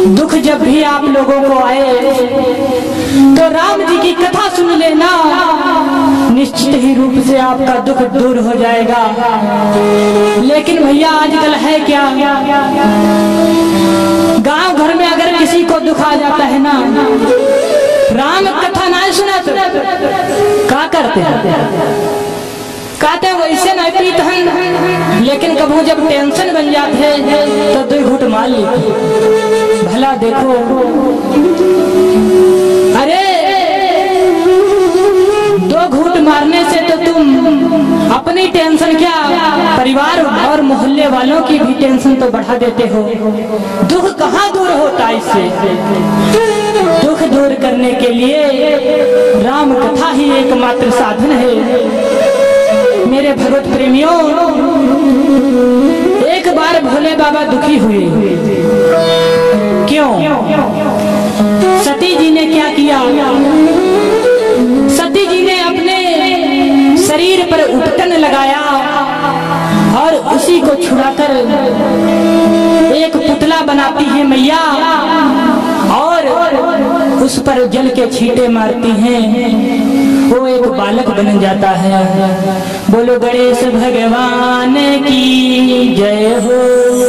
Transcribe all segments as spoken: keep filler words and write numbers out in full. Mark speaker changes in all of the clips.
Speaker 1: दुख जब भी आप लोगों को आए तो राम जी की कथा सुन लेना, निश्चित ही रूप से आपका दुख दूर हो जाएगा। लेकिन भैया आजकल है क्या, गांव घर में अगर किसी को दुख आ जाता है ना, राम कथा ना सुना तो क्या करते हैं, कहते वैसे नहीं पीते हैं, लेकिन कभी जब टेंशन बन जाते हैं तो दो घूट मार लेते। भला देखो, अरे दो घूट मारने से तो तुम अपनी टेंशन क्या, परिवार और मोहल्ले वालों की भी टेंशन तो बढ़ा देते हो। दुख कहाँ दूर होता है इससे। दुख दूर करने के लिए राम कथा ही एकमात्र साधन है। मेरे भगवत प्रेमियों, एक बार भोले बाबा दुखी हुए। क्यों? सती जी ने क्या किया? सती जी ने अपने शरीर पर उपटन लगाया और उसी को छुड़ाकर एक पुतला बनाती है मैया, और उस पर जल के छींटे मारती हैं, वो एक बालक बन जाता है। बोलो गणेश भगवान की जय हो।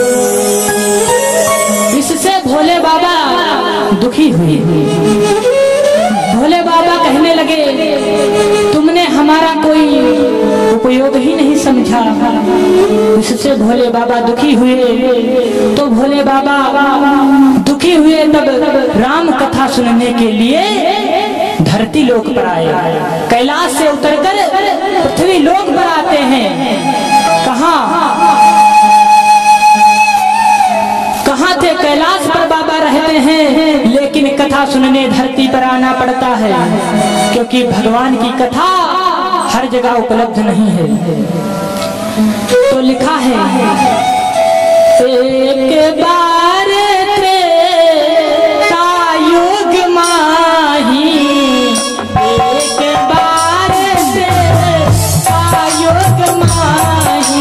Speaker 1: इससे भोले बाबा दुखी हुए। भोले बाबा कहने लगे, तुमने हमारा कोई उपयोग ही नहीं समझा। इससे भोले बाबा दुखी हुए। तो भोले बाबा दुखी हुए तब राम कथा सुनने के लिए धरती लोक पर आए। कैलाश से उतरकर पृथ्वी लोक पर आते हैं। कहाँ कहाँ थे? कैलाश पर बाबा रहते हैं, लेकिन कथा सुनने धरती पर आना पड़ता है, क्योंकि भगवान की कथा हर जगह उपलब्ध नहीं है। तो लिखा है, एक बार त्रेता युग माही, एक बार त्रेता युग माही,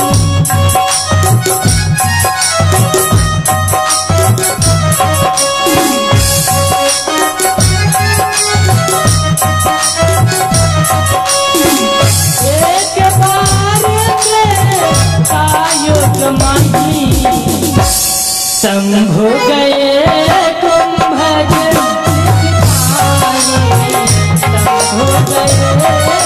Speaker 1: शंभु गए कुंभज शंभु गए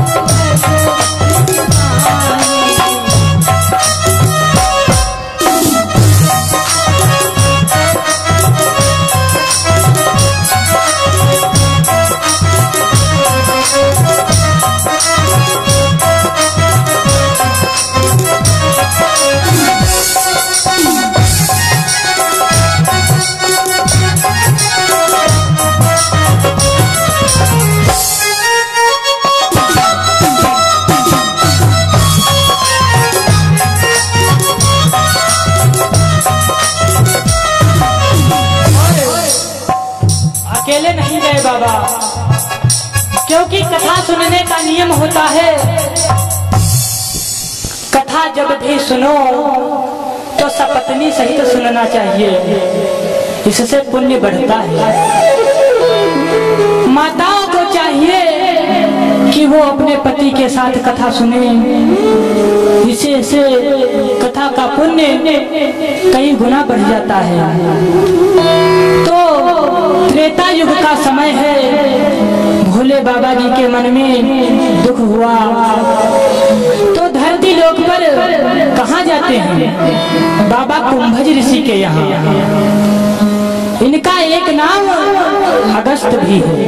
Speaker 1: बाबा, क्योंकि कथा सुनने का नियम होता है। कथा जब भी सुनो तो सपत्नी सहित सुनना चाहिए, इससे पुण्य बढ़ता है। माताओं को चाहिए कि वो अपने पति के साथ कथा सुने, इसे से कथा का पुण्य कई गुना बढ़ जाता है। तो त्रेता युग का समय है। भोले बाबा जी के मन में दुख हुआ तो धरती लोक पर कहाँ जाते हैं? बाबा कुंभज ऋषि के यहाँ। इनका एक नाम अगस्त भी है।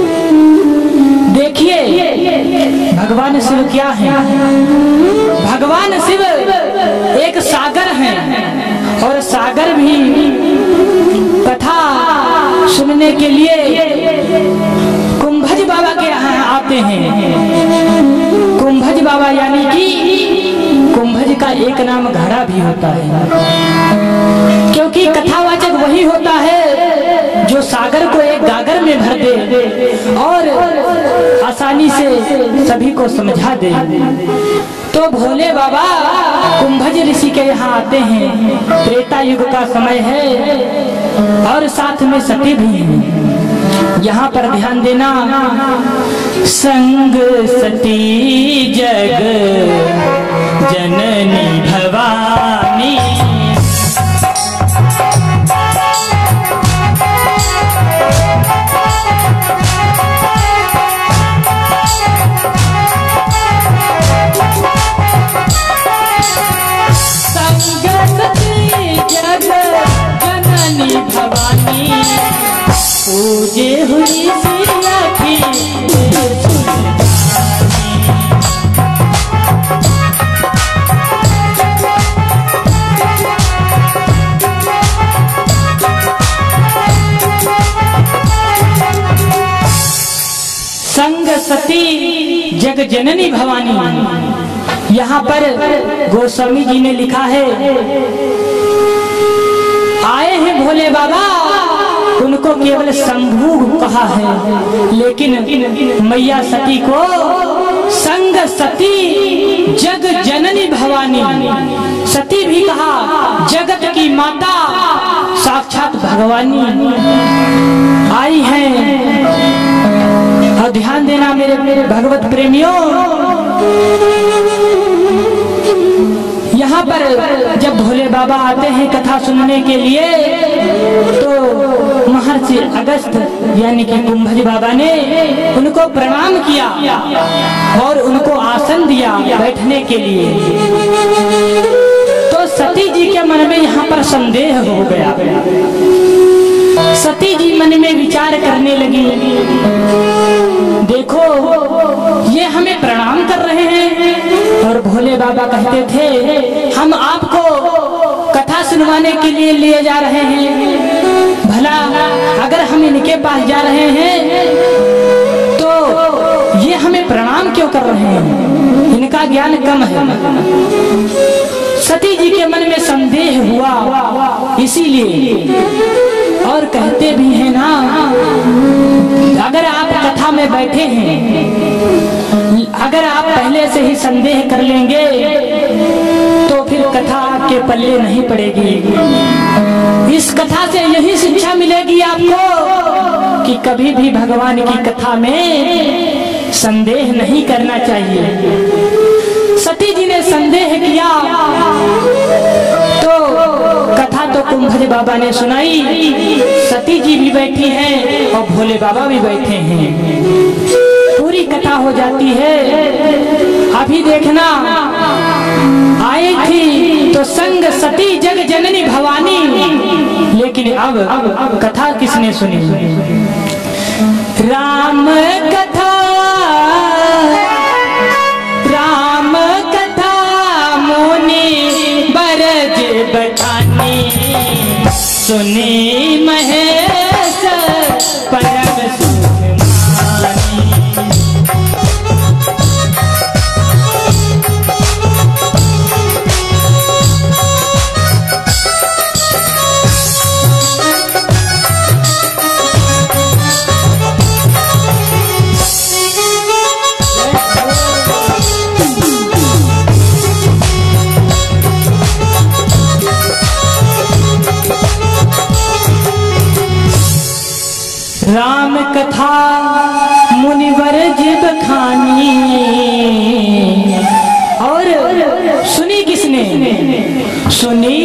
Speaker 1: देखिए भगवान शिव क्या है। भगवान शिव एक सागर हैं, और सागर भी कथा सुनने के लिए कुंभज बाबा के यहाँ आते हैं। कुंभज बाबा यानी कि कुंभज का एक नाम घड़ा भी होता है, क्योंकि कथावाचक वही होता है जो सागर को एक गागर में भर दे और आसानी से सभी को समझा दे। तो भोले बाबा कुंभज ऋषि के यहाँ आते हैं। त्रेता युग का समय है। और साथ में सती भी हैं। यहाँ पर ध्यान देना, संग सती जग जननी भवानी, भवानी पूजे हुई सिया की संग सती जग जननी भवानी। यहाँ पर गोस्वामी जी ने लिखा है, आए हैं भोले बाबा, उनको केवल शंभू कहा है, लेकिन मैया सती को संग सती जग जननी भवानी, सती भी कहा, जगत की माता साक्षात भगवानी आई हैं। और ध्यान देना मेरे मेरे भगवत प्रेमियों, यहाँ पर जब भोले बाबा आते हैं कथा सुनने के लिए, तो महर्षि अगस्त यानी कि कुंभज बाबा ने उनको प्रणाम किया और उनको आसन दिया बैठने के लिए। तो सती जी के मन में यहाँ पर संदेह हो गया। सती जी मन में विचार करने लगी, देखो ये हमें प्रणाम कर रहे हैं और भोले बाबा कहते थे हम आपको कथा सुनवाने के लिए लिए जा रहे हैं, भला अगर हम इनके पास जा रहे हैं तो ये हमें प्रणाम क्यों कर रहे हैं, इनका ज्ञान कम है। सती जी के मन में संदेह हुआ, इसीलिए और कहते भी हैं ना, अगर आप कथा में बैठे हैं, अगर आप पहले से ही संदेह कर लेंगे तो फिर कथा आपके पल्ले नहीं पड़ेगी। इस कथा से यही शिक्षा मिलेगी आपको कि कभी भी भगवान की कथा में संदेह नहीं करना चाहिए। सती जी ने संदेह किया तो कथा तो कुंभज बाबा ने सुनाई, सती जी भी बैठी हैं और भोले बाबा भी बैठे हैं, पूरी कथा हो जाती है। अभी देखना, आई थी तो संग सती जग जननी भवानी, लेकिन अब अब कथा किसने सुनी? राम कथा, राम कथा मुनि बरज बखानी, सुनी महेश परम सुख मानी। राम कथा मुनिवर जिब खानी, और सुनी किसने? सुनी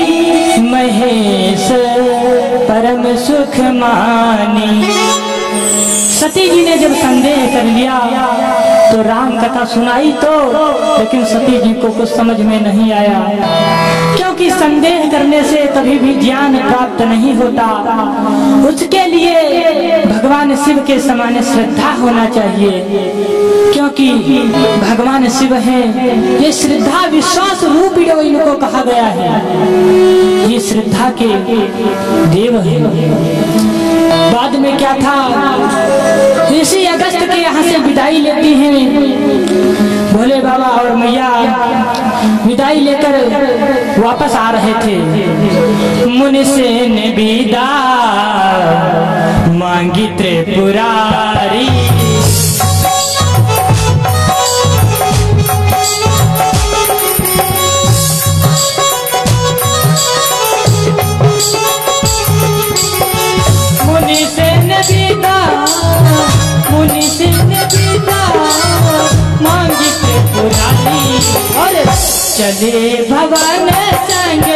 Speaker 1: महेश परम सुख मानी। सती जी ने जब संदेह कर लिया तो राम कथा सुनाई तो, लेकिन सती जी को कुछ समझ में नहीं आया, क्योंकि संदेह करने से कभी भी ज्ञान प्राप्त नहीं होता। उसके लिए भगवान शिव के समान श्रद्धा होना चाहिए, क्योंकि भगवान शिव हैं, ये श्रद्धा विश्वास रूप इनको कहा गया है, ये श्रद्धा के देव है। बाद में क्या था, इसी अगस्त के यहाँ से विदाई लेती हैं भोले बाबा और मैया, विदाई लेकर वापस आ रहे थे। मुनि से ने विदा मांगी त्रिपुरारी, मुरारी और चले भवन संग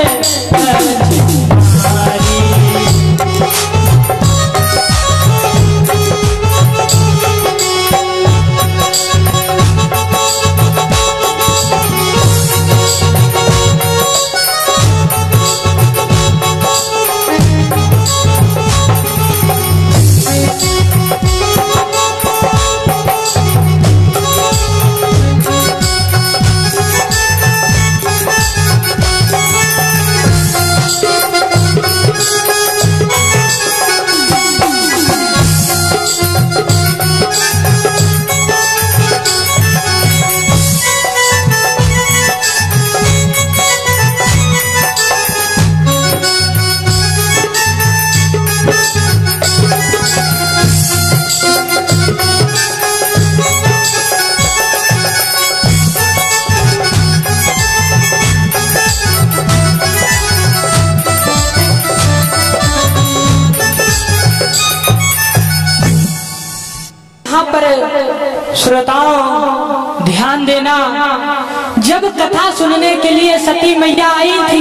Speaker 1: श्रोताओं ध्यान देना, जब कथा सुनने के लिए सती मैया आई थी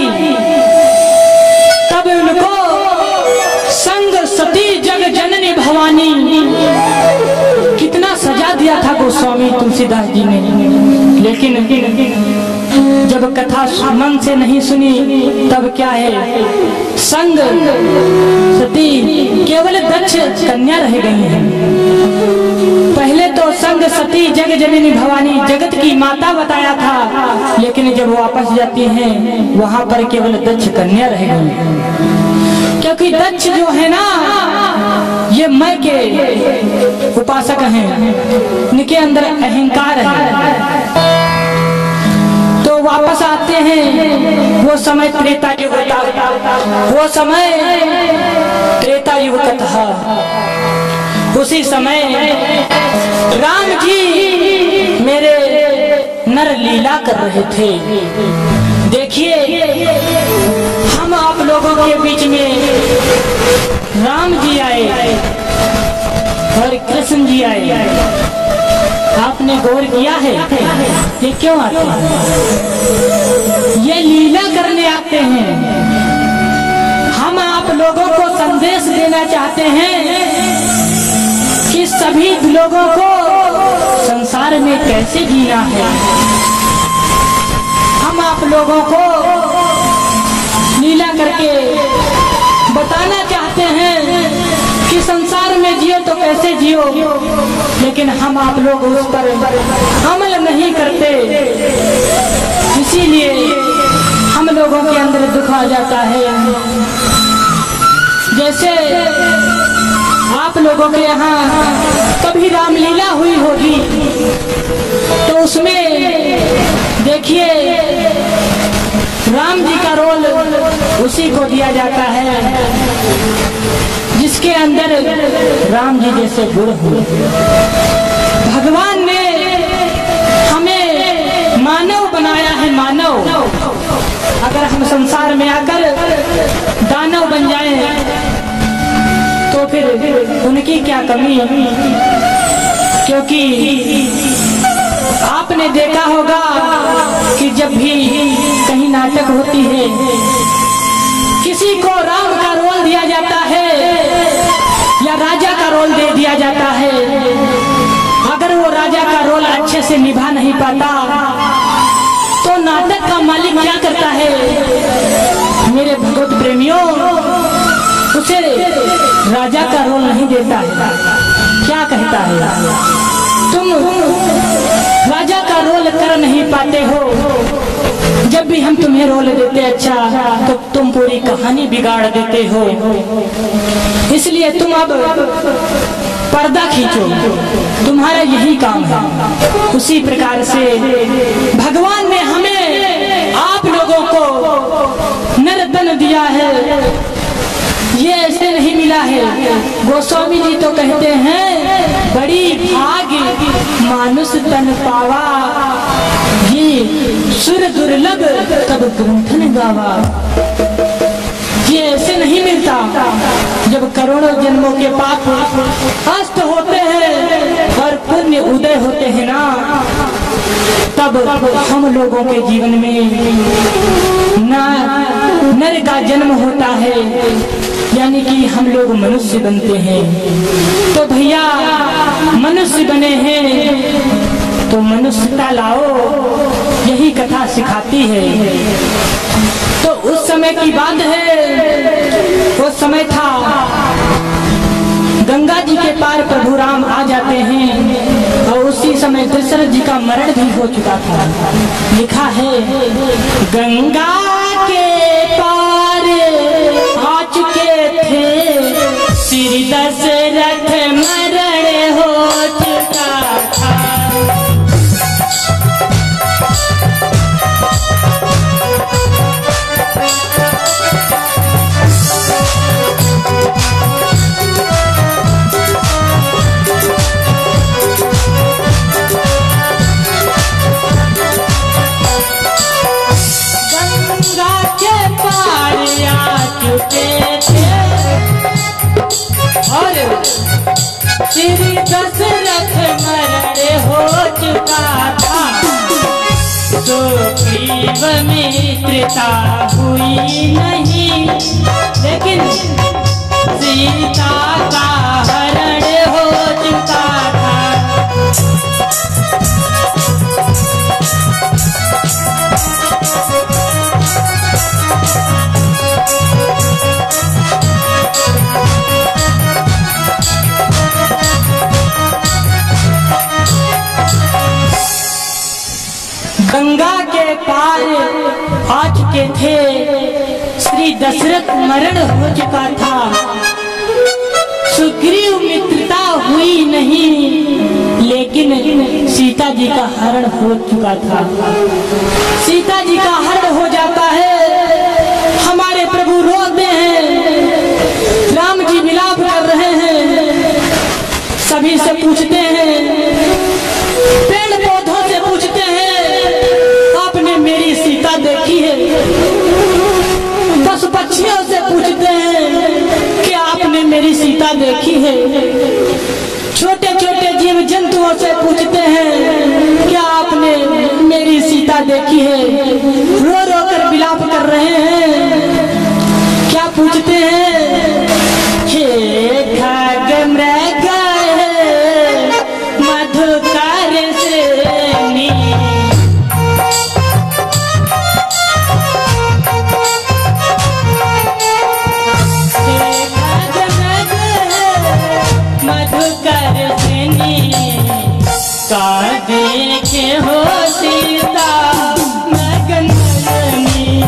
Speaker 1: तब उनको संग सती जग जननी भवानी कितना सजा दिया था गोस्वामी तुलसीदास जी ने। लेकिन जब कथा मन से नहीं सुनी तब क्या है, संग सती केवल दक्ष कन्या रह गई है। पहले तो संग सती जग जननी भवानी जगत की माता बताया था, लेकिन जब वापस जाती हैं वहां पर केवल दक्ष कन्या रह गई। क्योंकि दक्ष जो है ना ये मैं के उपासक हैं, इनके अंदर अहंकार है। तो वापस आते हैं, वो समय त्रेता युग था, वो समय त्रेता युग का था। उसी समय राम जी मेरे नर लीला कर रहे थे। देखिए हम आप लोगों के बीच में राम जी आए और कृष्ण जी आए। आपने गौर किया है ये क्यों आते हैं? ये लीला करने आते हैं। हम आप लोगों को संदेश देना चाहते हैं कि सभी लोगों को संसार में कैसे जीना है। हम आप लोगों को लीला करके बताना चाहते हैं कि संसार में जियो तो कैसे जियो, लेकिन हम आप लोग उस पर अमल नहीं करते, इसीलिए हम लोगों के अंदर दुख आ जाता है। जैसे आप लोगों के यहाँ कभी रामलीला हुई होगी तो उसमें देखिए राम जी का रोल उसी को दिया जाता है जिसके अंदर राम जी जैसे गुण हुए। भगवान ने हमें मानव बनाया है, मानव। अगर हम संसार में आकर दानव बन जाएं तो फिर उनकी क्या कमी। क्योंकि आपने देखा होगा कि जब भी कहीं नाटक होती है किसी को राम का रोल दिया जाता है या राजा का रोल दे दिया जाता है, अगर वो राजा का रोल अच्छे से निभा नहीं पाता तो नाटक का मालिक क्या करता है मेरे भगवत प्रेमियों, उसे राजा का रोल नहीं देता है। क्या कहता है, तुम राजा का रोल कर नहीं पाते हो, जब भी हम तुम्हें रोल देते अच्छा तो तुम पूरी कहानी बिगाड़ देते हो, इसलिए तुम अब पर्दा खींचो, तुम्हारा यही काम है। उसी प्रकार से भगवान ने हमें आप लोगों को नरतन दिया है, ये ऐसे नहीं मिला है। गोस्वामी जी तो कहते हैं बड़ी भाग्य मानुष तन पावा, ये सुर दुर्लभ तब गुंठन गावा। ये ऐसे नहीं मिलता जब करोड़ों जन्मों के पाप अस्त होते हैं और पुण्य उदय होते हैं ना, तब हम लोगों के जीवन में ना नर का जन्म होता है, यानी कि हम लोग मनुष्य बनते हैं। तो भैया मनुष्य बने हैं तो मनुष्यता लाओ, यही कथा सिखाती है। तो उस समय की बात है, वो समय था गंगा जी के पार प्रभु राम आ जाते हैं और उसी समय दशरथ जी का मरण भी हो चुका था। लिखा है गंगा के पार आ चुके थे, श्री दशरथ मरण हो चुका था। श्री दशरथ मरण हो चुका था, सुग्रीव मित्रता हुई नहीं, लेकिन सीता का हरण हो चुका था। गंगा के पार आ चुके थे, श्री दशरथ मरण हो चुका था, सुग्रीव मित्रता हुई नहीं, लेकिन सीता जी का हरण हो चुका था। सीता जी का हरण हो जाता है, हमारे प्रभु रोते हैं, राम जी विलाप कर रहे हैं, सभी से पूछते हैं, पेड़ पौधों से पूछते हैं, मेरी सीता देखी है? पशु पक्षियों से पूछते हैं कि आपने मेरी सीता देखी है? छोटे छोटे जीव जंतुओं से पूछते हैं क्या आपने मेरी सीता देखी है? रो रो कर विलाप कर रहे हैं। क्या पूछते हैं? हे खग मृग मधुकर श्रेणी, का देखे हो सीता मगन में।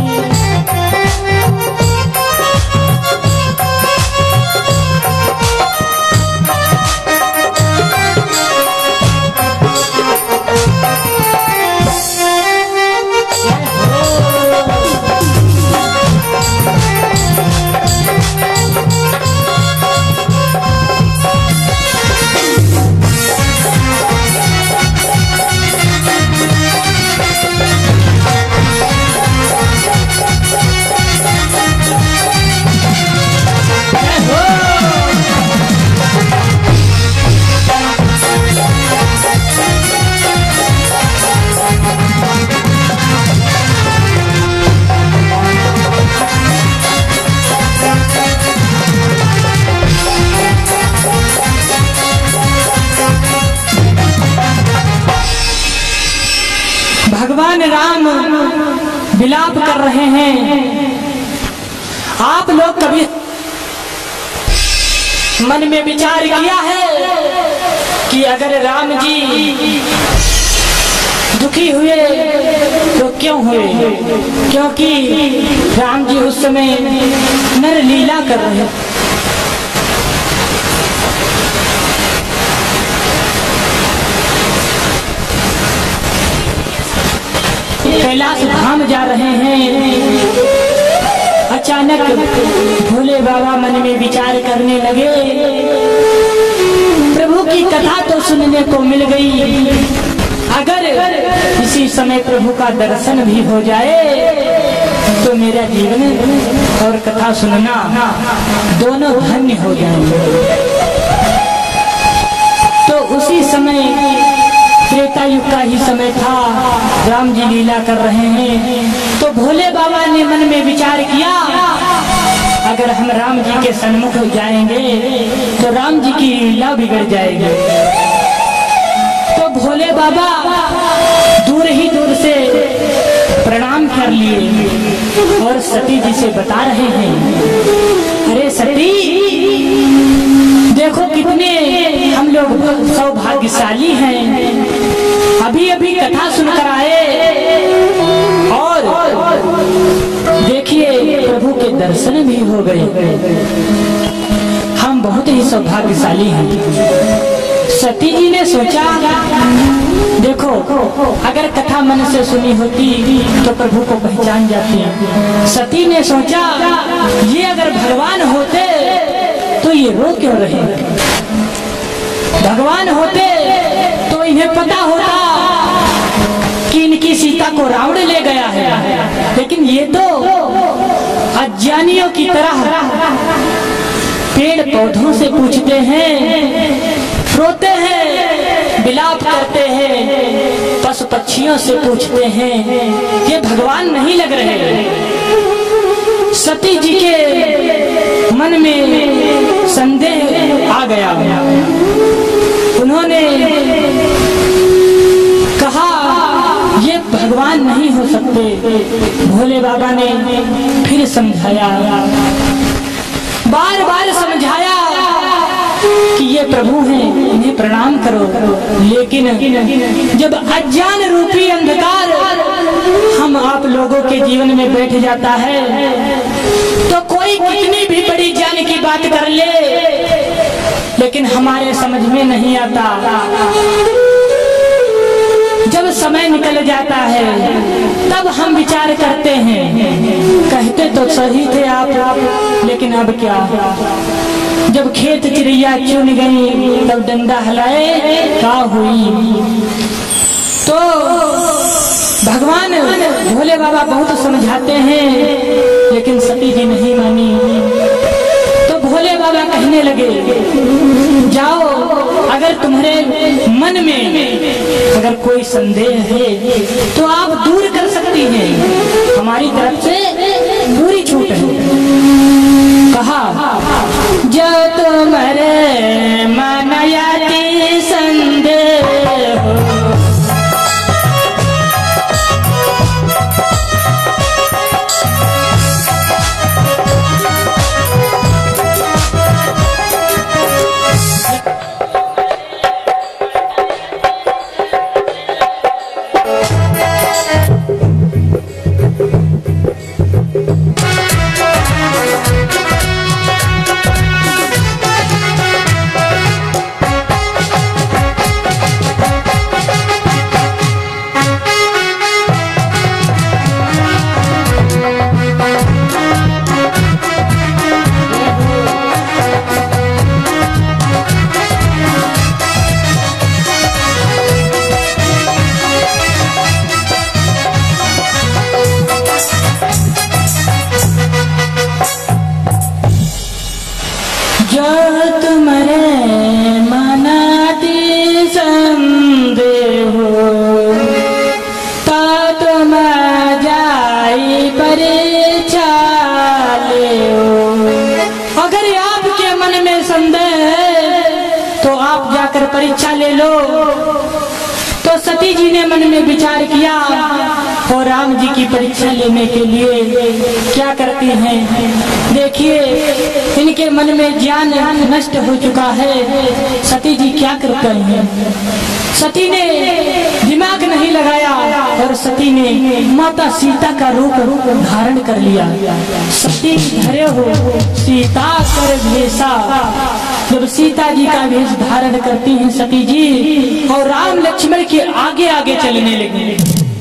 Speaker 1: भगवान राम विलाप कर रहे हैं। आप लोग कभी मन में विचार किया है कि अगर राम जी दुखी हुए तो क्यों हुए? क्योंकि राम जी उस समय नर लीला कर रहे थे। कैलाश धाम जा रहे हैं। अचानक भोले बाबा मन में विचार करने लगे, प्रभु की कथा तो सुनने को मिल गई, अगर इसी समय प्रभु का दर्शन भी हो जाए तो मेरा जीवन और कथा सुनना दोनों धन्य हो जाएंगे। तो उसी समय त्रेता युग का ही समय था, राम जी लीला कर रहे हैं। तो भोले बाबा ने मन में विचार किया, अगर हम राम जी के सन्मुख जाएंगे तो राम जी की लीला बिगड़ जाएगी। तो भोले बाबा दूर ही दूर से प्रणाम कर लिए और सती जी से बता रहे हैं, अरे सती, देखो कितने हम लोग सौभाग्यशाली हैं, अभी अभी कथा सुनकर आए और देखिए प्रभु के दर्शन भी हो गए, हम बहुत ही सौभाग्यशाली हैं। सती जी ने सोचा, देखो अगर कथा मन से सुनी होती तो प्रभु को पहचान जाती। सती ने सोचा, ये अगर भगवान होते तो ये रो क्यों रहे, भगवान होते तो इन्हें पता होता कि इनकी सीता को रावण ले गया है, लेकिन ये तो अज्ञानियों की तरह पेड़ पौधों से पूछते हैं, रोते हैं, विलाप करते हैं, पशु पक्षियों से पूछते हैं, ये भगवान नहीं लग रहे। सती जी के मन में संदेह आ गया, उन्होंने कहा ये भगवान नहीं हो सकते। भोले बाबा ने फिर समझाया, बार बार समझाया कि ये प्रभु हैं, इन्हें प्रणाम करो, लेकिन जब अज्ञान रूपी अंधकार हम आप लोगों के जीवन में बैठ जाता है तो कोई कितनी भी बड़ी ज्ञान की बात कर ले, लेकिन हमारे समझ में नहीं आता। जब समय निकल जाता है तब हम विचार करते हैं, कहते तो सही थे आप, लेकिन अब क्या। जब खेत चिड़िया चुन गई तब डंडा हिलाए का हुई। तो भगवान भोले बाबा बहुत समझाते हैं, लेकिन सती जी नहीं मानी। तो भोले बाबा कहने लगे, जाओ, अगर तुम्हारे मन में अगर कोई संदेह है तो आप दूर कर सकती हैं, हमारी तरफ से पूरी छूट है। कहा, जो तुम्हारे मन यति संदेह हो, परीक्षा ले लो। तो सती जी ने मन में विचार किया और राम जी की परीक्षा लेने के लिए क्या करती हैं। देखिए इनके मन में ज्ञान नष्ट हो चुका है। सती जी क्या करती हैं, सती ने दिमाग नहीं लगाया और सती ने माता सीता का रूप धारण कर लिया। सती धरे हो सीता कर भेषा, जब सीता जी का भेष धारण करती हैं सती जी और राम लक्ष्मण के आगे आगे चलने लगी।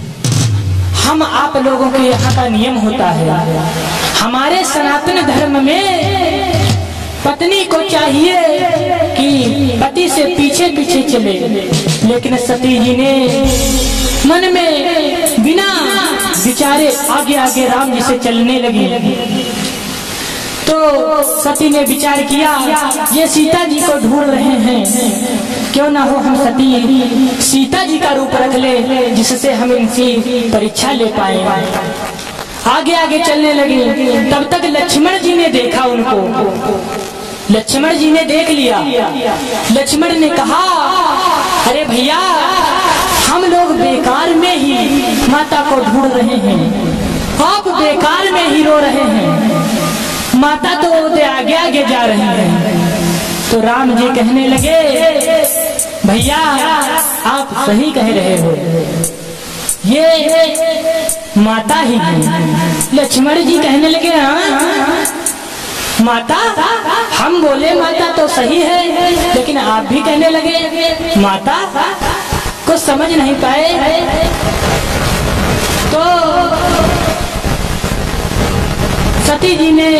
Speaker 1: हम आप लोगों के यहाँ का नियम होता है, हमारे सनातन धर्म में पत्नी को चाहिए कि पति से पीछे पीछे चले, लेकिन सती जी ने मन में बिना विचारे आगे आगे राम जी से चलने लगी। तो सती ने विचार किया, ये सीता जी को ढूंढ रहे हैं, क्यों ना हो हम सती सीता जी का रूप रख ले, जिससे हम इनकी परीक्षा ले पाए। आगे आगे चलने लगे। तब तक लक्ष्मण जी ने देखा उनको। लक्ष्मण जी ने देख लिया। लक्ष्मण ने कहा, अरे भैया, हम लोग बेकार में ही माता को ढूंढ रहे हैं, आप बेकार में ही रो रहे हैं, माता तो आगे आगे जा रही है। तो राम जी कहने लगे, भैया आप सही कह रहे हो, ये माता ही है। लक्ष्मण जी कहने लगे, हाँ माता, हम बोले माता तो सही है, लेकिन आप भी कहने लगे माता, कुछ समझ नहीं पाए। तो सती जी ने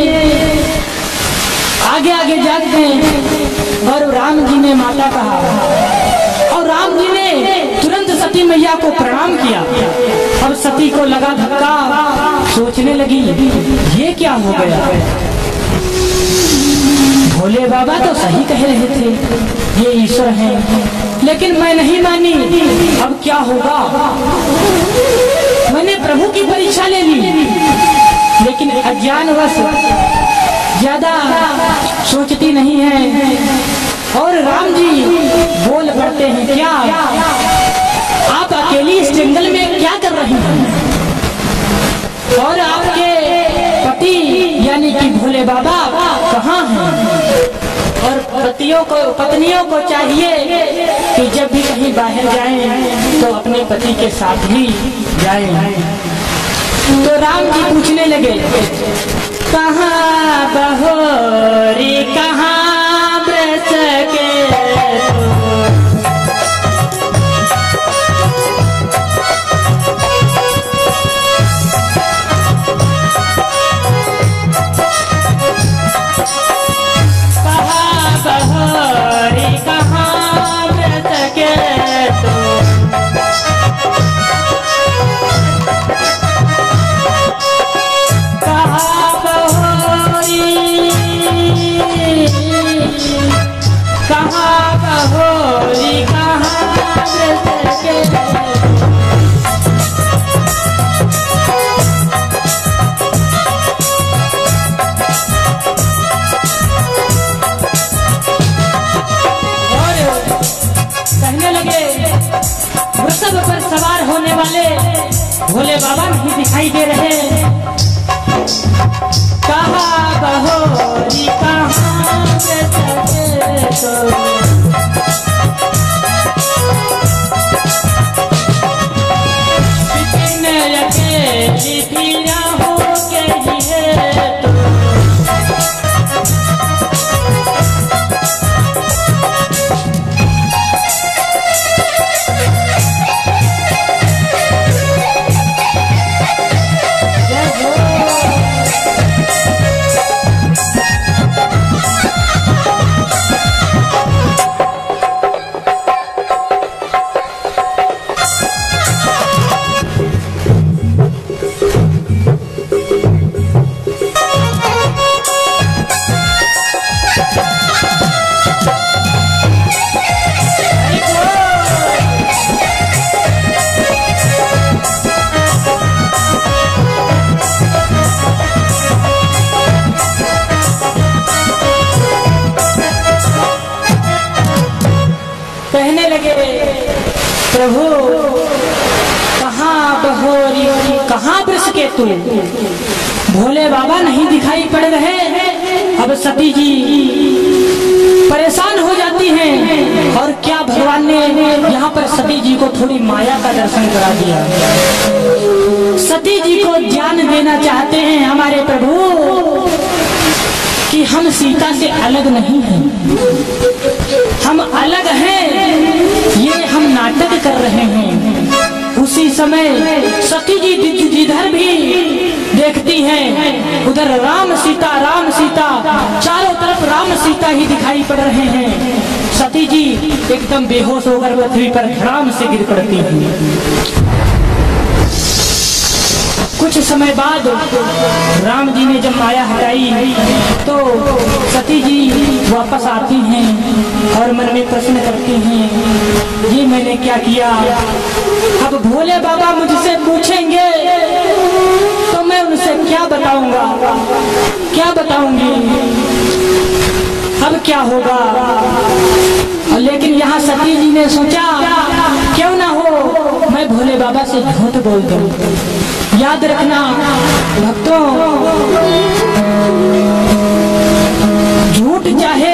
Speaker 1: आगे आगे जाते और राम जी ने माता कहा, और राम जी ने तुरंत सती मैया को प्रणाम किया। अब सती को लगा धक्का, सोचने लगी ये क्या हो गया, भोले बाबा तो सही कह रहे थे, ये ईश्वर हैं, लेकिन मैं नहीं मानी, अब क्या होगा। मैंने प्रभु की परीक्षा ले ली, लेकिन अज्ञानवश ज्यादा सोचती नहीं है। और राम जी बोल पड़ते हैं, क्या आप अकेली इस जंगल में क्या कर रही हैं, और आपके पति यानी कि भोले बाबा कहाँ हैं। और पतियों को पत्नियों को चाहिए कि जब भी कहीं बाहर जाएं तो अपने पति के साथ ही जाएं। तो राम जी पूछने लगे, कहाँ बहोरी कहाँ ब्रज के, कहाँ बहोरी कहाँ ब्रज के तो, कहाँ बहोरी कहाँ ब्रज के। कहने लगे, वृषभ पर सवार होने वाले भोले बाबा नहीं दिखाई दे रहे, कहाँ बहोरी कहाँ ब्रज के तो, प्रभु कहाँ बहोरी कहाँ वृष के तू, भोले बाबा नहीं दिखाई पड़ रहे। अब सती जी परेशान हो जाती हैं, और क्या भगवान ने यहाँ पर सती जी को थोड़ी माया का दर्शन करा दिया। सती जी को ज्ञान देना चाहते हैं हमारे प्रभु कि हम सीता से अलग नहीं हैं, हम अलग हैं, ये हम नाटक कर रहे हैं। उसी समय सती जी जिधर भी देखती हैं उधर राम सीता राम सीता, चारों तरफ राम सीता ही दिखाई पड़ रहे हैं। सती जी एकदम बेहोश होकर पृथ्वी पर धड़ाम से गिर पड़ती हैं। कुछ समय बाद राम जी ने जब माया हटाई तो सती जी वापस आती हैं और मन में प्रश्न करती हैं, ये मैंने क्या किया। अब भोले बाबा मुझसे पूछेंगे तो मैं उनसे क्या बताऊंगा, क्या बताऊंगी, अब क्या होगा। लेकिन यहाँ सती जी ने सोचा क्यों ना हो मैं भोले बाबा से झूठ बोल दूं। याद रखना भक्तों, झूठ चाहे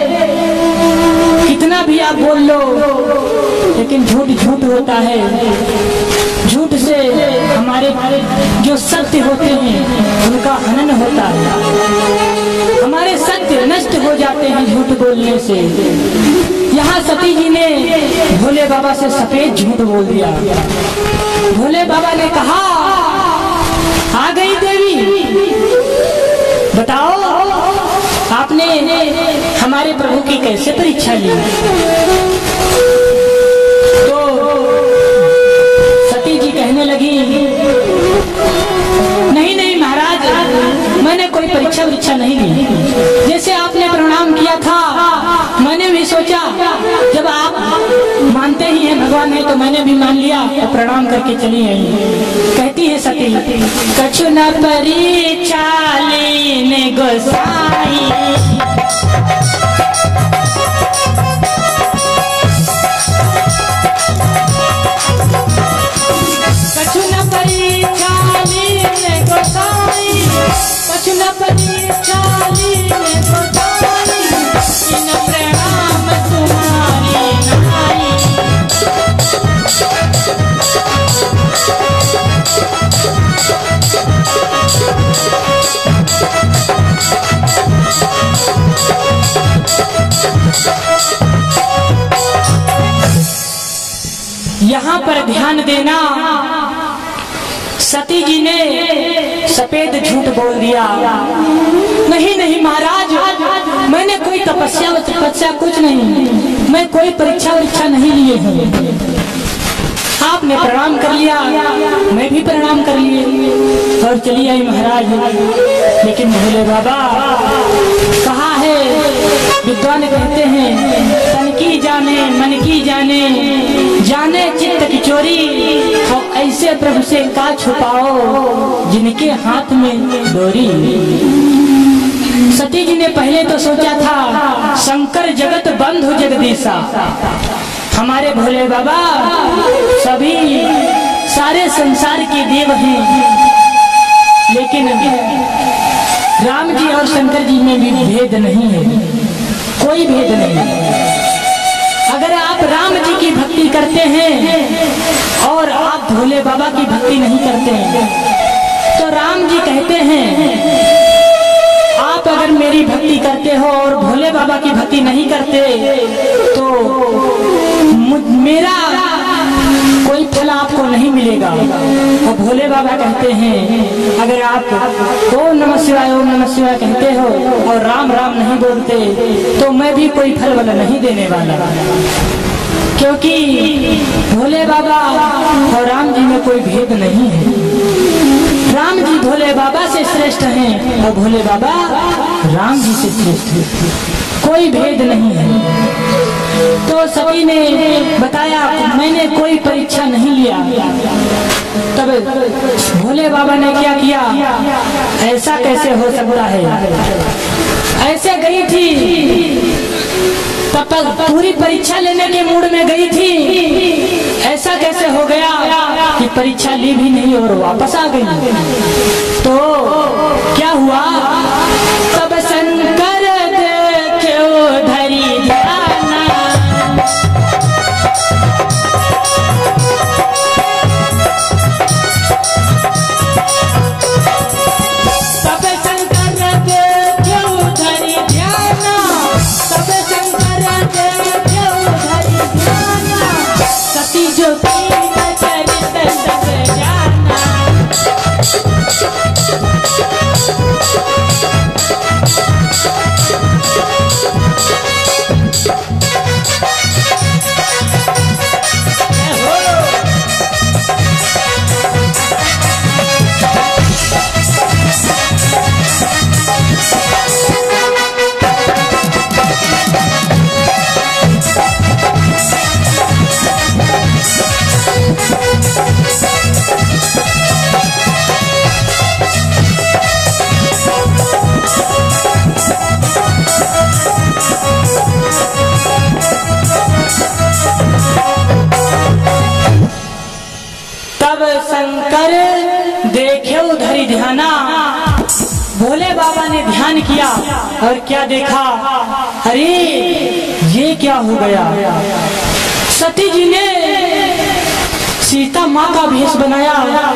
Speaker 1: कितना भी आप बोल लो, लेकिन झूठ झूठ होता है। झूठ से हमारे जो सत्य होते हैं उनका हनन होता है, हमारे सत्य नष्ट हो जाते हैं झूठ बोलने से। यहाँ सती जी ने भोले बाबा से सफेद झूठ बोल दिया। भोले बाबा ने कहा, आ गई देवी, बताओ आपने हमारे प्रभु की कैसे परीक्षा ली। तो सती जी कहने लगी, नहीं नहीं महाराज, मैंने कोई परीक्षा परीक्षा नहीं ली। जैसे आपने प्रणाम किया था मैंने भी सोचा जब आप मानते ही हैं भगवान है तो मैंने भी मान लिया और प्रणाम करके चली आई। कहती है सती, कछु न परीक्षा लेने गोसाई, कछु न परीक्षा लेने गोसाई, कछु न परीक्षा लेने गोसाई, इन प्रणाम तुम्हारी नाई। यहाँ पर ध्यान देना, सती जी ने सफेद झूठ बोल दिया। नहीं नहीं महाराज, मैंने कोई तपस्या तपस्या कुछ नहीं, मैं कोई परीक्षा परीक्षा नहीं लिए हूँ। आपने प्रणाम कर लिया, मैं भी प्रणाम कर लिए और चली आई महाराज। लेकिन भोले बाबा कहा है, विद्वान कहते हैं, तन की जाने मन की जाने, जाने चित्त की चोरी, और ऐसे प्रभु से का छुपाओ जिनके हाथ में डोरी। सती जी ने पहले तो सोचा था शंकर जगत बंधु जगदीशा, हमारे भोले बाबा सभी सारे संसार के देव हैं। लेकिन राम जी और शंकर जी में भी भेद नहीं है, कोई भेद नहीं। अगर आप राम जी की भक्ति करते हैं और आप भोले बाबा की भक्ति नहीं करते हैं तो राम जी कहते हैं, आप अगर मेरी भक्ति करते हो और भोले बाबा की भक्ति नहीं करते तो मेरा कोई फल आपको नहीं मिलेगा। और भोले बाबा कहते हैं, अगर आप ओम नमः शिवाय ओम नमः शिवाय कहते हो और राम राम नहीं बोलते तो मैं भी कोई फल वाला नहीं देने वाला, क्योंकि भोले बाबा और राम जी में कोई भेद नहीं है। राम जी भोले बाबा से श्रेष्ठ हैं और भोले बाबा राम जी से श्रेष्ठ हैं, कोई भेद नहीं है। तो सभी ने बताया, मैंने कोई परीक्षा नहीं लिया। तब भोले बाबा ने क्या किया, ऐसा कैसे हो सकता है, ऐसे गई थी तब तक पूरी परीक्षा लेने के मूड में गई थी, ऐसा कैसे हो गया कि परीक्षा ली भी नहीं और वापस आ गई। तो क्या हुआ, तब शंकर क्यों धरी ध्याना, तब शंकर क्यों धरी ध्याना, तब शंकर क्यों धरी ध्याना, सती जो जाना। शंकर देखे उधर ध्याना। भोले बाबा ने ध्यान किया और क्या देखा, अरे ये क्या हो गया। सती जी ने सीता माँ का भेष बनाया,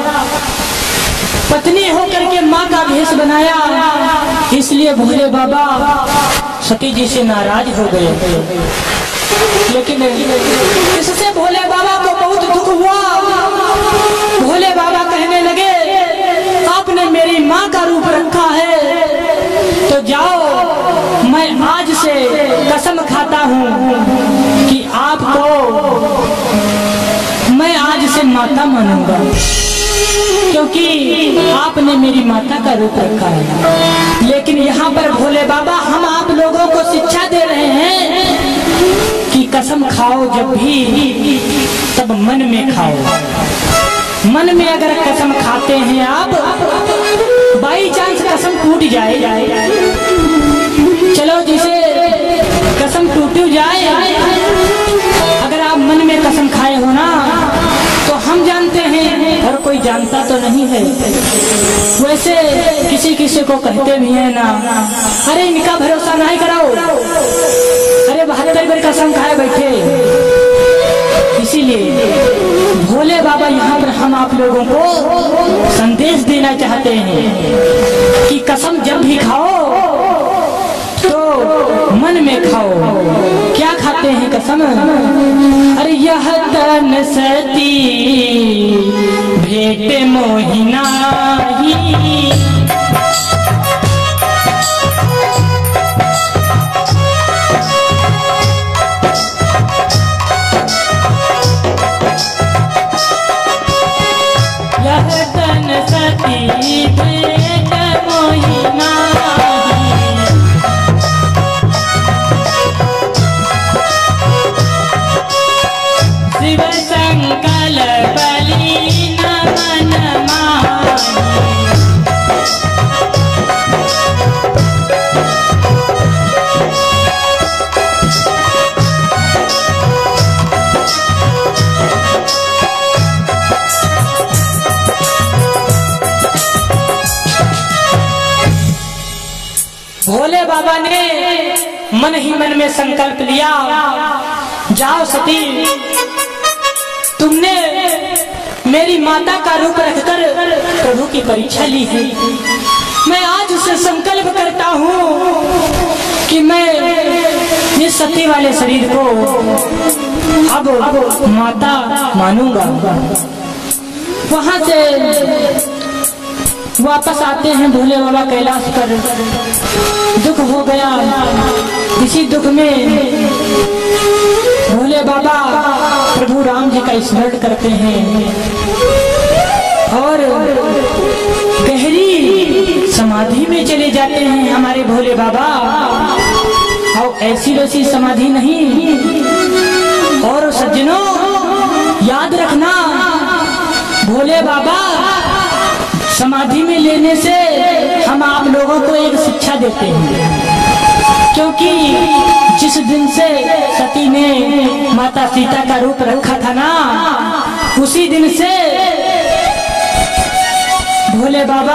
Speaker 1: पत्नी होकर के माँ का भेष बनाया, इसलिए भोले बाबा सती जी से नाराज हो गए। लेकिन इससे भोले बाबा को बहुत दुख हुआ। भोले बाबा कहने लगे, आपने मेरी माँ का रूप रखा है, तो जाओ मैं आज से कसम खाता हूँ कि आपको मैं आज से माता मानूंगा, क्योंकि आपने मेरी माता का रूप रखा है। लेकिन यहाँ पर भोले बाबा हम आप लोगों को शिक्षा दे रहे हैं कि कसम खाओ जब भी तब मन में खाओ। मन में अगर कसम खाते हैं आप, बाई चांस कसम टूट जाए, चलो जिसे कसम टूट जाए, अगर आप मन में कसम खाए हो ना तो हम जानते हैं और कोई जानता तो नहीं है। वैसे किसी किसी को कहते भी है ना, अरे इनका भरोसा नहीं कराओ, अरे बहत्तर बार कसम खाए बैठे। इसीलिए भोले बाबा यहाँ पर हम आप लोगों को संदेश देना चाहते हैं कि कसम जब भी खाओ तो मन में खाओ। क्या खाते हैं कसम, अरे यह तन सती भेंट मोहिना ही, यह तन सती भेंट मोहिना शिव संकल्प बलि नमन माही। भोले बाबा ने मन ही मन में संकल्प लिया, जाओ सती, तुमने मेरी माता का रूप रखकर प्रभु की परीक्षा ली है। मैं आज से संकल्प करता हूँ कि मैं इस सती वाले शरीर को अब माता मानूंगा। वहां से वापस आते हैं भोले बाबा कैलाश पर। दुख हो गया, इसी दुख में भोले बाबा प्रभु राम जी का स्मरण करते हैं और गहरी समाधि में चले जाते हैं हमारे भोले बाबा। और ऐसी वैसी समाधि नहीं, और सज्जनों याद रखना, भोले बाबा समाधि में लेने से हम आप लोगों को एक शिक्षा देते हैं, क्योंकि जिस दिन से सती ने माता सीता का रूप रखा था ना, उसी दिन से भोले बाबा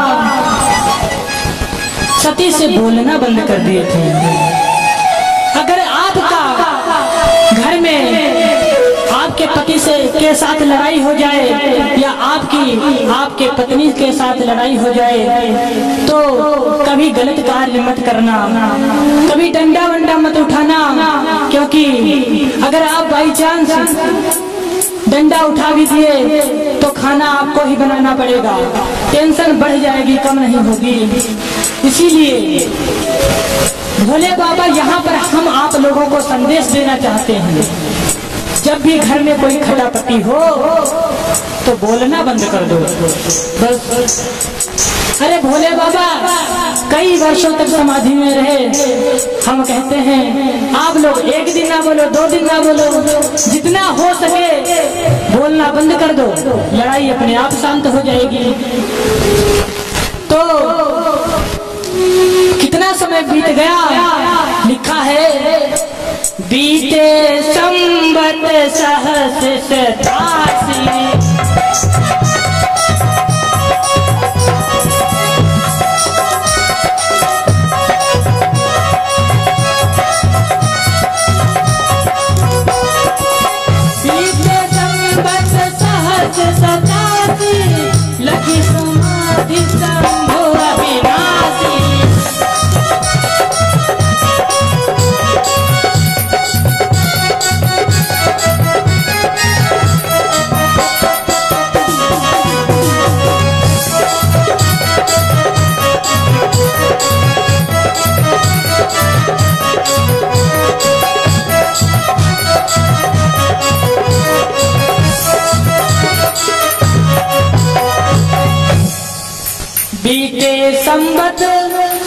Speaker 1: सती से बोलना बंद कर दिए थे। अगर आपका घर में आपके पति से के साथ लड़ाई हो जाए या आपकी आपके पत्नी के साथ लड़ाई हो जाए तो कभी गलत कार्य मत करना, कभी डंडा वंडा मत उठाना, क्योंकि अगर आप बाई चांस डंडा उठा भी दिए तो खाना आपको ही बनाना पड़ेगा, टेंशन बढ़ जाएगी, कम नहीं होगी। इसीलिए भोले बाबा यहाँ पर हम आप लोगों को संदेश देना चाहते हैं, जब भी घर में कोई खटापटी हो तो बोलना बंद कर दो बस। अरे भोले बाबा कई वर्षों तक समाधि में रहे, हम कहते हैं आप लोग एक दिन ना बोलो, दो दिन ना बोलो, जितना हो सके बोलना बंद कर दो, लड़ाई अपने आप शांत हो जाएगी। तो कितना समय बीत गया, लिखा है बीते संवत सहस्र सतासी।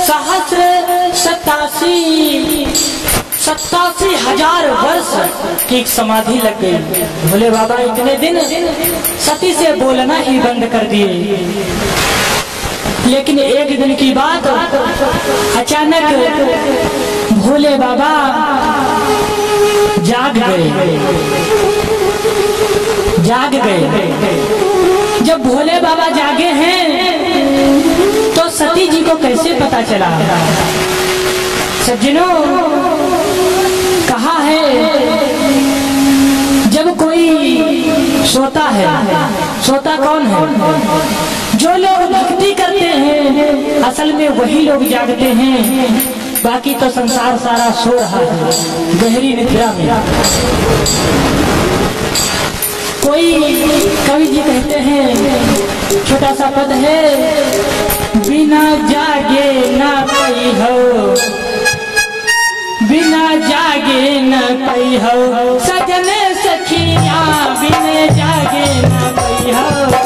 Speaker 1: सहस्र सतासी सत्तासी हजार वर्ष की समाधि लग गई। भोले बाबा इतने दिन सती से बोलना ही बंद कर दिए। लेकिन एक दिन की बात, अचानक भोले बाबा जाग गए जाग गए जब भोले बाबा जागे हैं तो सती जी को कैसे पता चला? सज्जनों, कहा है जब कोई सोता है, सोता कौन है? जो लोग भक्ति करते हैं असल में वही लोग जागते हैं, बाकी तो संसार सारा सो रहा है गहरी निद्रा में। कोई कवि जी कहते हैं, छोटा सा पद है, बिना जागे ना कोई हो, बिना जागे न कोई हो, सजन सखिया बिना जागे न कोई हो।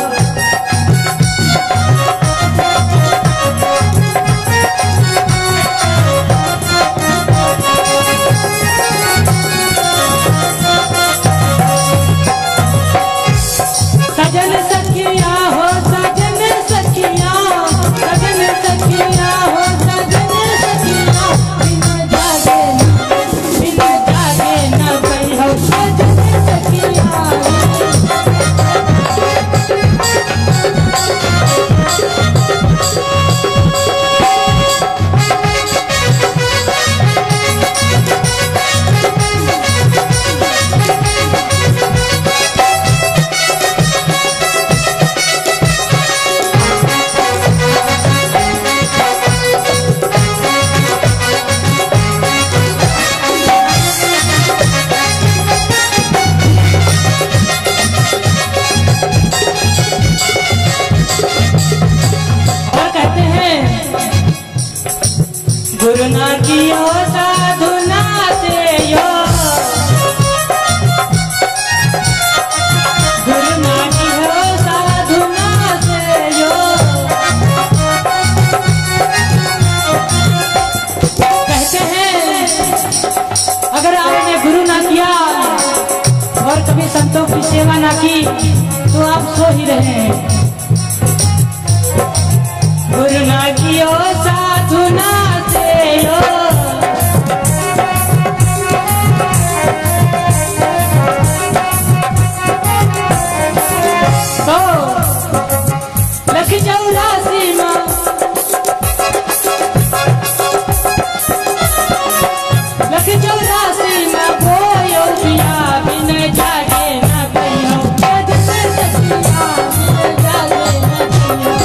Speaker 1: सजन सखिया हो, सजन सखिया, सजन सखिया हो, सजन सखिया, बिना जागे बिना जागे न कोई हो, सजन सखिया। गुरु ना कियो साधु ना सेयो, गुरु ना कियो साधु ना सेयो। कहते हैं अगर आपने गुरु ना किया और कभी संतों की सेवा ना की तो आप सो ही रहे हैं। गुरु ना कियो साधु ना सेयो, तो लख चौरासी माँ लख चौरासी माँ बोयो पिया बिन जागे न कोई हो, सजन सखिया बिन जागे न कोई हो।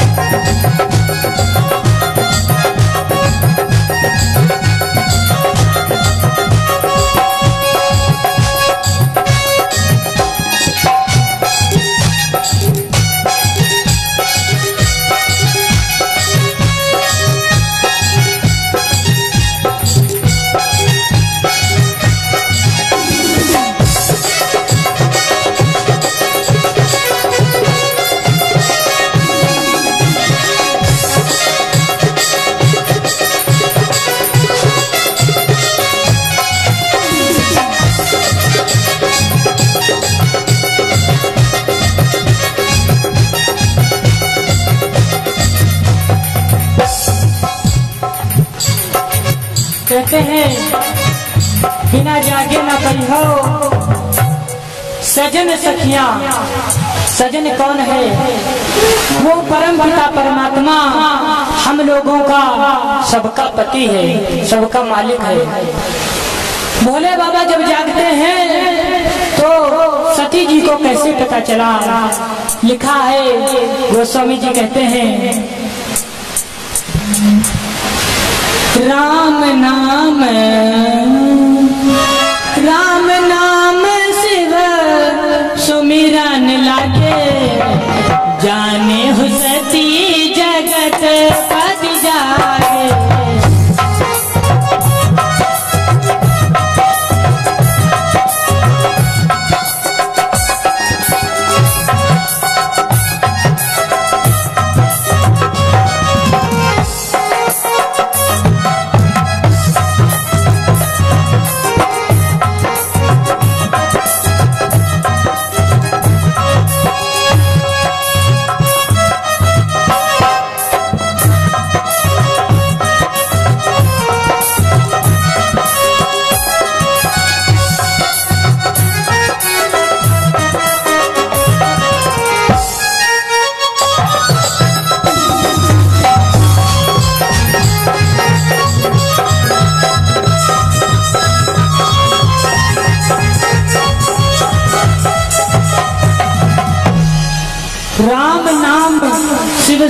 Speaker 1: कहते हैं बिना जागे ना कोई हो, सजन सखिया। सजन कौन है? वो परम पिता परमात्मा हम लोगों का सबका पति है, सबका मालिक है। भोले बाबा जब जागते हैं तो सती जी को कैसे पता चला? लिखा है, गोस्वामी जी कहते हैं, राम नाम राम नाम शिव सुमिरन लागे, जाने हो सती जगत पति जागे।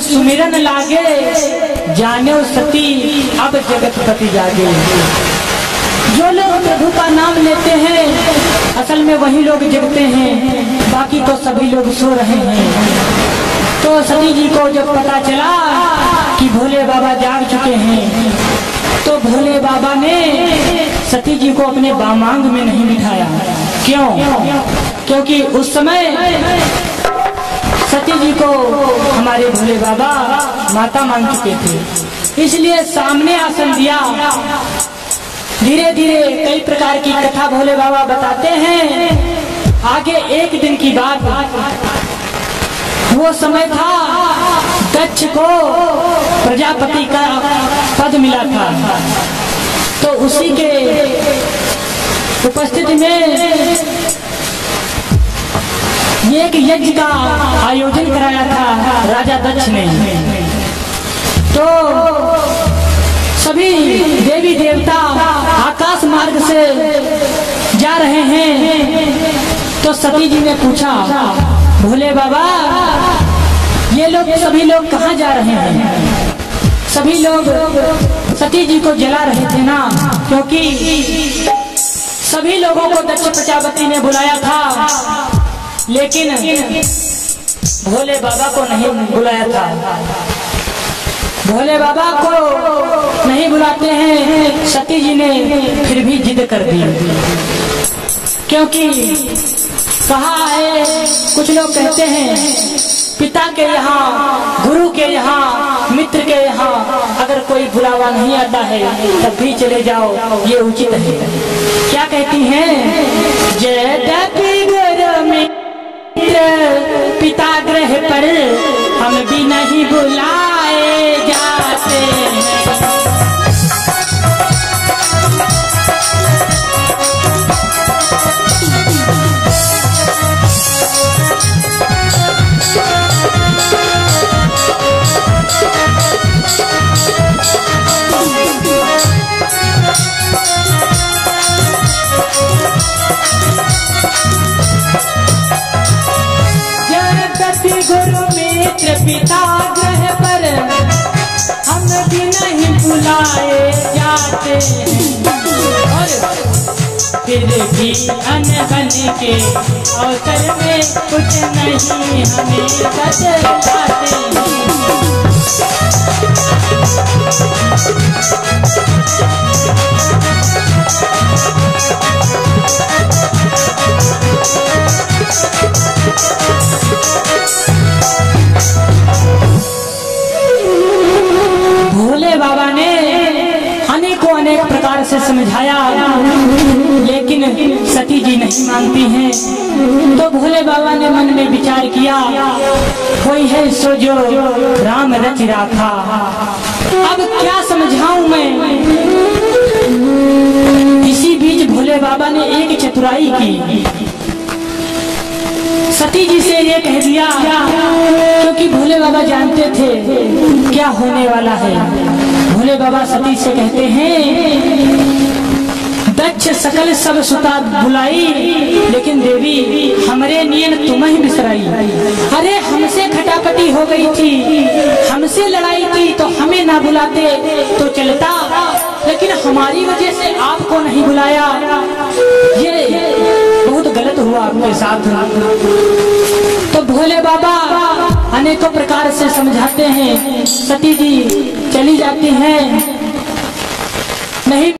Speaker 1: सुमिरन लागे, जाने सती अब जगत पति जागे। जो लोग प्रभु का नाम लेते हैं असल में वही लोग जगते हैं, बाकी तो सभी लोग सो रहे हैं। तो सती जी को जब पता चला कि भोले बाबा जाग चुके हैं, तो भोले बाबा ने सती जी को अपने बामांग में नहीं बिठाया। क्यों? क्योंकि उस समय सती जी को हमारे भोले बाबा माता मान चुके थे, इसलिए सामने आसन दिया। धीरे धीरे कई प्रकार की कथा भोले बाबा बताते हैं। आगे एक दिन की बात, वो समय था दक्ष को प्रजापति का पद मिला था, तो उसी के उपस्थिति में एक यज्ञ का आयोजन कराया था राजा दक्ष ने। तो सभी देवी देवता आकाश मार्ग से जा रहे हैं। तो सती जी ने पूछा, भोले बाबा ये लोग सभी लोग कहाँ जा रहे हैं? सभी लोग सती जी को जला रहे थे ना, क्योंकि सभी लोगों को दक्ष प्रजापति ने बुलाया था, लेकिन भोले बाबा को नहीं बुलाया था। भोले बाबा को नहीं बुलाते हैं, सती जी ने फिर भी जिद कर दी, क्योंकि कहा है, कुछ लोग कहते हैं पिता के यहाँ, गुरु के यहाँ, मित्र के यहाँ अगर कोई बुलावा नहीं आता है तब भी चले जाओ, ये उचित है। क्या कहती हैं? यद्यपि गुरु मित्र पिता ग्रह पर हम भी नहीं बुलाए जाते हैं। गुरु मित्र पिता ग्रह पर हम भी नहीं बुलाए जाते, और फिर भी अनबन के अवसर में कुछ नहीं हमें बतलाते। भोले बाबा ने अनेकों अनेक प्रकार से समझाया, लेकिन सती जी नहीं मानती हैं। तो भोले बाबा ने मन में विचार किया, कोई है सो जो राम रच राखा, अब क्या समझाऊं मैं। इसी बीच भोले बाबा ने एक चतुराई की, सती जी से ये कह दिया, क्योंकि भोले बाबा जानते थे क्या होने वाला है। भोले बाबा सती से कहते हैं, दक्ष सकल सब सुता बुलाई, लेकिन देवी हमरे नियन तुम्हें बिसराई। अरे हमसे खटापटी हो गई थी, हमसे लड़ाई थी, तो हमें ना बुलाते तो चलता, लेकिन हमारी वजह से आपको नहीं बुलाया, ये बहुत गलत हुआ आपके साथ। तो भोले बाबा अनेकों प्रकार से समझाते हैं, सती जी चली जाती हैं, नहीं